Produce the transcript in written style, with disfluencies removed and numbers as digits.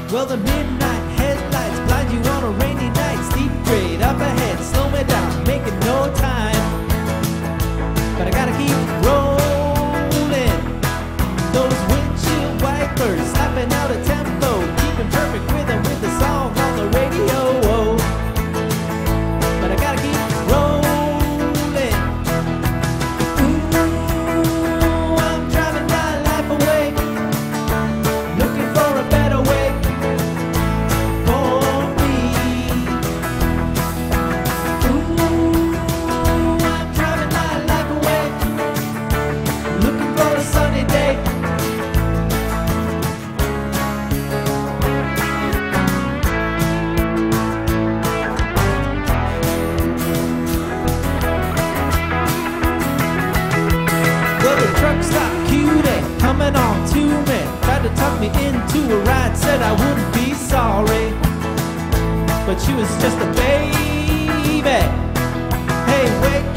Well, the midnight headlights blind you on a rainy night. Steep grade up ahead, slow me down, making no time. But I gotta keep rolling. Those windshield wipers slapping out a tempo, keeping perfect rhythm with the song on the radio. But I gotta keep rolling. Ooh, I'm driving my life away, looking for a better way for me. Ooh, I'm driving my life away, looking for a sunny day. Well, the truck stopped cutie, coming on to me. Tried to tuck me into a ride, said I wouldn't be sorry. But she was just a baby. Hey, wake